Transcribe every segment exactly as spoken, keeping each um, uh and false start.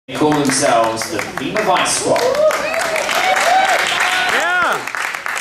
They call themselves the Vima Vice Squad. Yeah!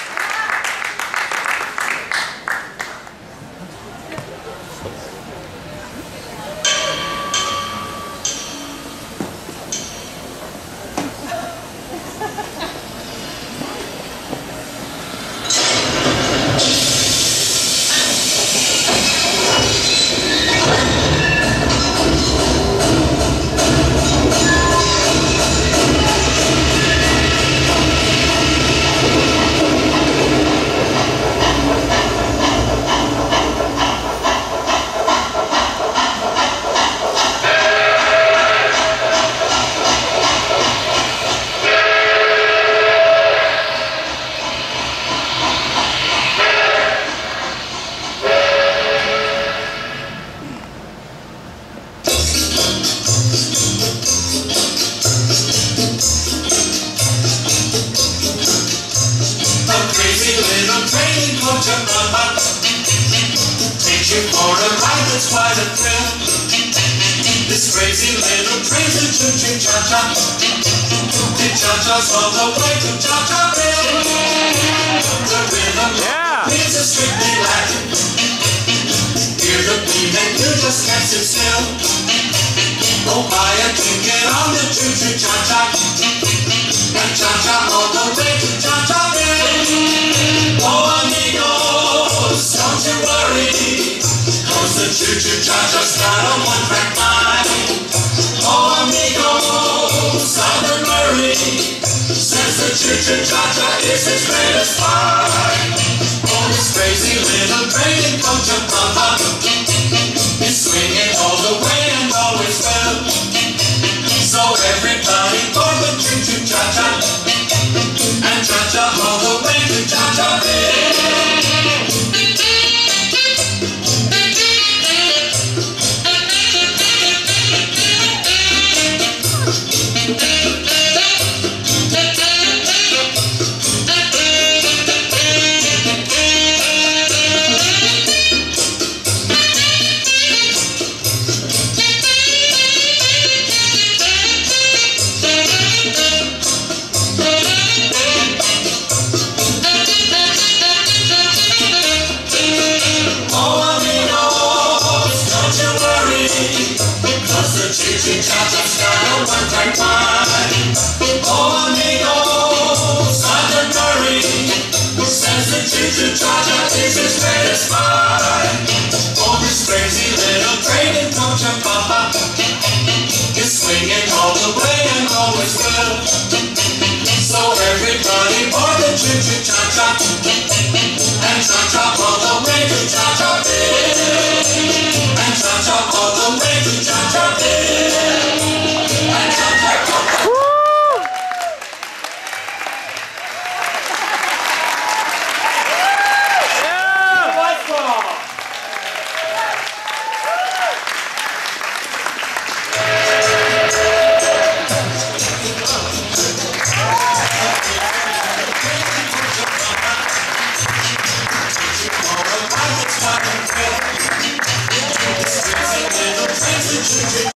Takes you for a ride that's quite a thrill. This crazy little train's a Choo Choo Cha Cha. It cha-chas all the way to Cha-Cha-ville. The rhythm Yeah. is a strictly Latin. Hear the beat and you just can't sit still. Go buy a ticket on the Choo Choo Cha Cha and cha-cha all the way to Cha-Cha-ville. Oh, amigos, don't you worry, cause the Choo Choo Cha Cha's got a one-track mind. Oh, amigos, Southern Murray says the Choo Choo Cha Cha is his greatest find. Oh, this crazy little train in Cochabamba is swinging all the way and always will. So everybody board the Choo Choo Cha Cha and cha-cha all the way to Cha-Cha-ville. Choo Choo Cha Cha's got a one-track mind. Oh, amigos, Southern Murray says the Choo Choo Cha Cha is his greatest find. Oh, this crazy little train in Cochabamba is swinging all the way and always will. So everybody board the Choo Choo Cha Cha and cha-cha all the way to Cha-Cha.